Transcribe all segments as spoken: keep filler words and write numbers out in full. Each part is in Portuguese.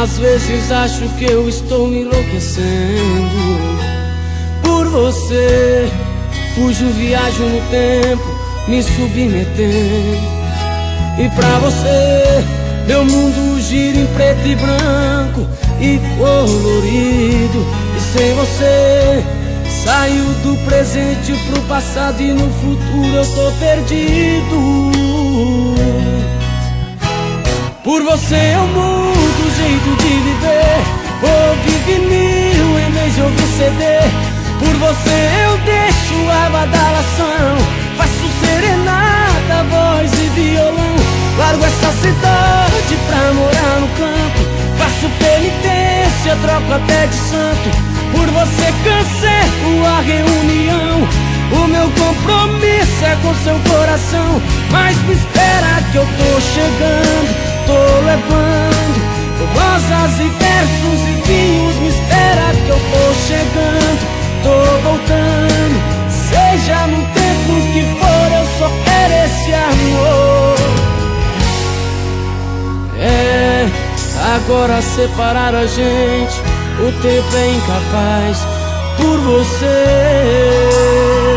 Às vezes acho que eu estou me enlouquecendo por você. Fujo, viajo no tempo, me submetendo. E pra você, meu mundo gira em preto e branco e colorido. E sem você, saio do presente pro passado e no futuro eu tô perdido. Por você eu mudo o jeito de viver, ouvi vinil em vez de ouvir C D. Por você eu deixo a badalação, faço serenata, voz e violão. Largo essa cidade pra morar no campo, faço penitência, troco até de santo. Por você cancelo a reunião, o meu compromisso é com seu coração. Mas me espera que eu tô chegando, tô levando rosas e versos e vinhos. Me espera que eu tô chegando, tô voltando. Seja no tempo que for, eu só quero esse amor. É, agora separar a gente, o tempo é incapaz por você.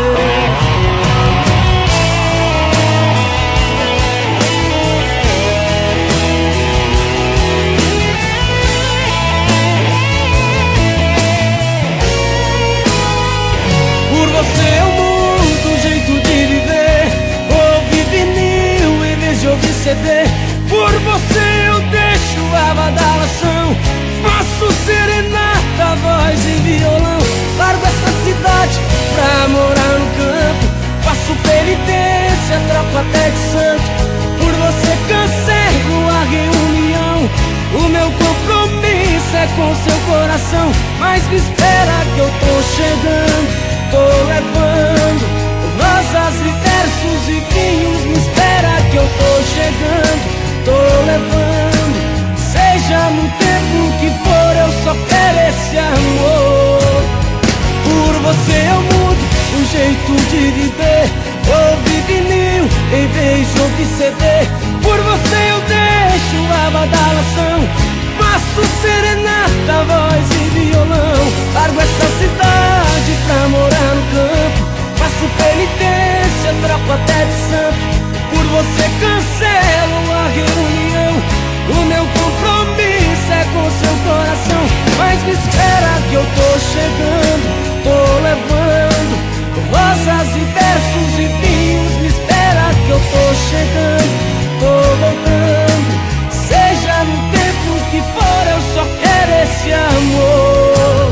Por você eu mudo o jeito de viver, ouvi vinil em vez de ouvir C D. Por você eu deixo a badalação, faço serenata, voz e violão. Largo essa cidade pra morar no campo, faço penitência, troco até de santo. Por você cancelo a reunião, o meu compromisso é com seu coração. Mas me espera que eu tô chegando, tô levando rosas e versos e vinhos. Me espera que eu tô chegando, tô levando. Seja no tempo que for, eu só quero esse amor. Por você eu mudo o jeito de viver, ouvi vinil em vez de ouvir C D. Por você eu deixo a badalação, faço serenata, voz e violão. Largo essa cidade pra morar no campo, faço penitência, troco até de santo. Por você cancelo a reunião, o meu compromisso é com seu coração. Mas me espera que eu tô chegando, tô levando rosas e versos e vinhos. Me espera que eu tô chegando, tô voltando. Seja no tempo que for, eu só quero esse amor.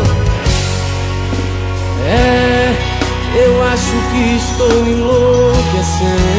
É, eu acho que estou enlouquecendo